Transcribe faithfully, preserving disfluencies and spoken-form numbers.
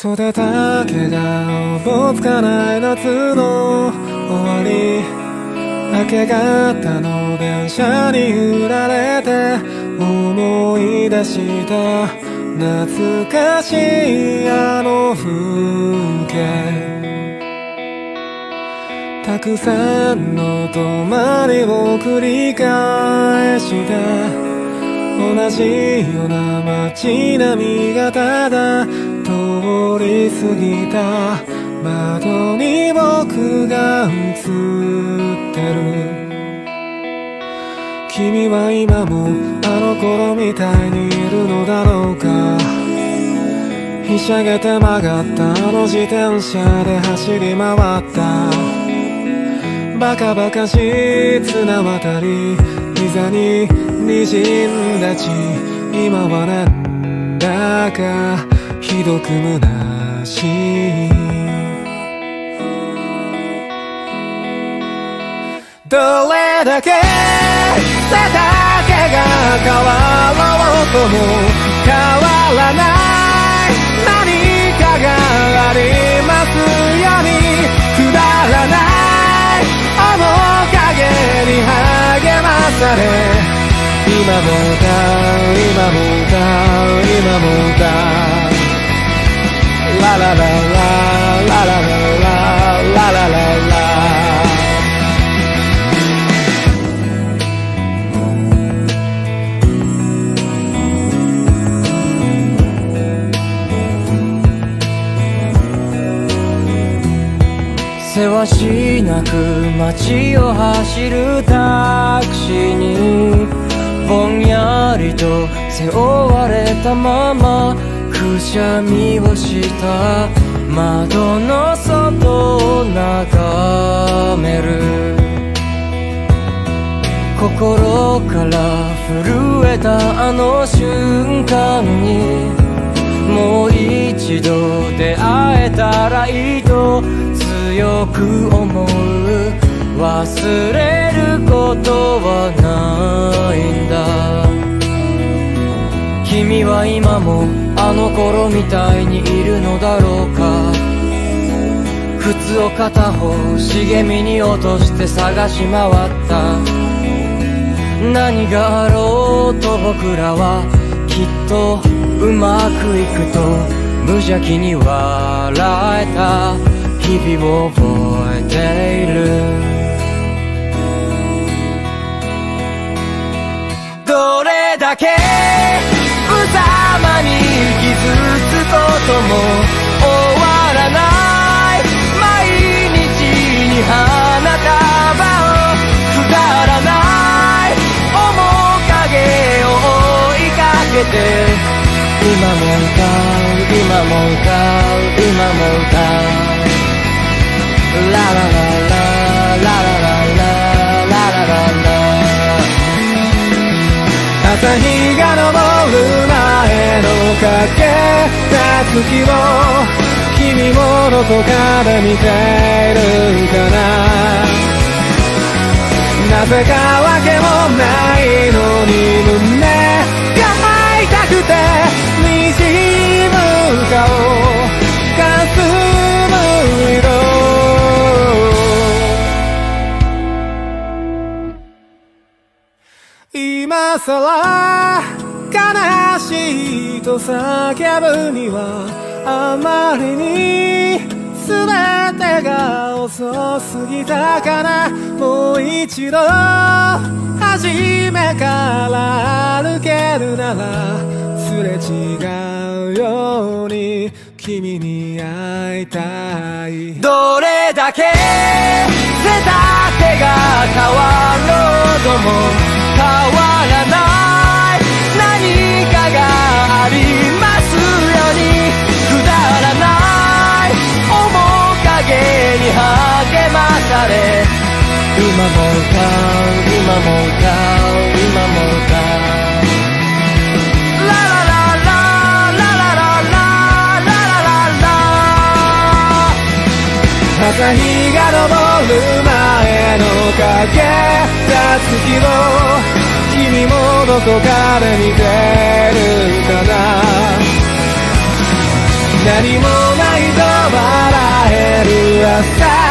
袖だけがおぼつかない夏の終わり、明け方の電車に揺られて思い出した懐かしいあの風景。たくさんの泊まりを繰り返して同じような街並みがただ通り過ぎた窓に僕が映ってる。君は今もあの頃みたいにいるのだろうか。ひしゃげて曲がったあの自転車で走り回ったバカバカしい綱渡り、膝に滲んだ血、今はなんだかひどく虚しい。どれだけ背丈が変わろうとも変わらない何かがありますように、くだらない面影に励まされ、今も歌う今も歌う今も歌う、ララララララララララララ。 せわしなく街を走るタクシーにぼんやりと背負われたままくしゃみをした窓の外を眺める。心から震えたあの瞬間にもう一度出会えたらいいと強く思う。忘れることはないんだ。君は今もあの頃みたいにいるのだろうか。靴を片方茂みに落として探し回った。何があろうと僕らはきっとうまくいくと無邪気に笑えた日々を覚えている。どれだけ無様に傷つくことも終わらない毎日に花束をくだらない面影を追いかけて今も歌う今も歌う今も歌うラララララララララララ。朝日が昇る前のかけた月を君もどこかで見ているかな。なぜかわけもないのに胸が痛くてにじむ顔かすむ色。今さら悲しいと叫ぶにはあまりに全てが遅すぎたかな。もう一度初めから歩けるならすれ違うように君に会いたい。どれだけ背丈が変わろうとも変わらない何かがありますように、くだらない面影に励まされ今も歌う今も歌う今も歌うラララララララララララ。朝日が昇る前のかけた月を君もどこかで見てるかな。 何もないと笑える朝